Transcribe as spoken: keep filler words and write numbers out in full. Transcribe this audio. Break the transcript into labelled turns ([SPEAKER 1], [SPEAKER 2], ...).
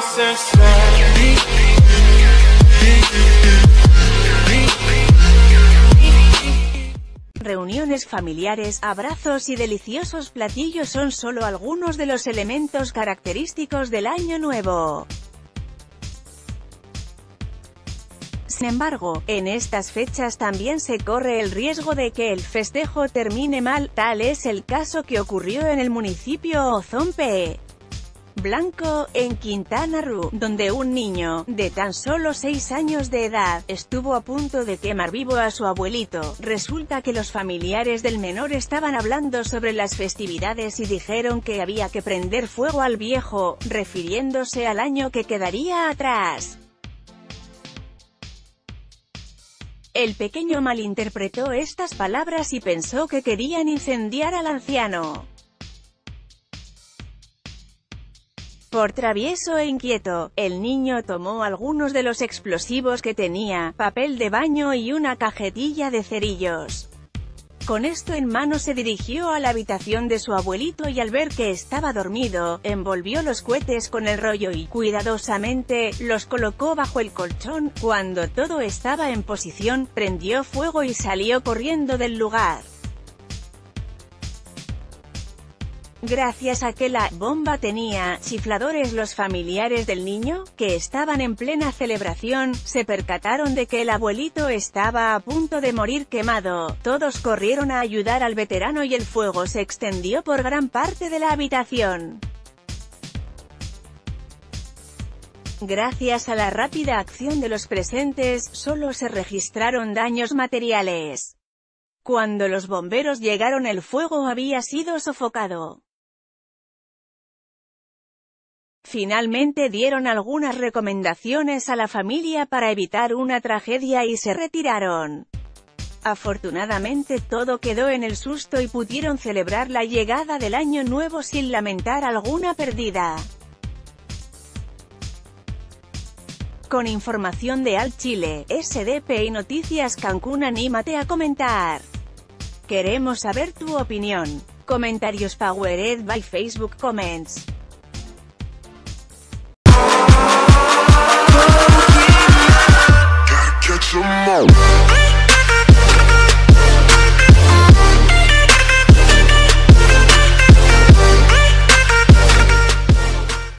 [SPEAKER 1] Reuniones familiares, abrazos y deliciosos platillos son solo algunos de los elementos característicos del Año Nuevo. Sin embargo, en estas fechas también se corre el riesgo de que el festejo termine mal, tal es el caso que ocurrió en el municipio Ozompee Blanco, en Quintana Roo, donde un niño, de tan solo seis años de edad, estuvo a punto de quemar vivo a su abuelito. Resulta que los familiares del menor estaban hablando sobre las festividades y dijeron que había que prender fuego al viejo, refiriéndose al año que quedaría atrás. El pequeño malinterpretó estas palabras y pensó que querían incendiar al anciano. Por travieso e inquieto, el niño tomó algunos de los explosivos que tenía, papel de baño y una cajetilla de cerillos. Con esto en mano se dirigió a la habitación de su abuelito y al ver que estaba dormido, envolvió los cohetes con el rollo y, cuidadosamente, los colocó bajo el colchón. Cuando todo estaba en posición, prendió fuego y salió corriendo del lugar. Gracias a que la bomba tenía chifladores, los familiares del niño, que estaban en plena celebración, se percataron de que el abuelito estaba a punto de morir quemado. Todos corrieron a ayudar al veterano y el fuego se extendió por gran parte de la habitación. Gracias a la rápida acción de los presentes, solo se registraron daños materiales. Cuando los bomberos llegaron, el fuego había sido sofocado. Finalmente dieron algunas recomendaciones a la familia para evitar una tragedia y se retiraron. Afortunadamente todo quedó en el susto y pudieron celebrar la llegada del Año Nuevo sin lamentar alguna pérdida. Con información de Al Chile, S D P y Noticias Cancún, anímate a comentar. Queremos saber tu opinión. Comentarios powered by Facebook Comments.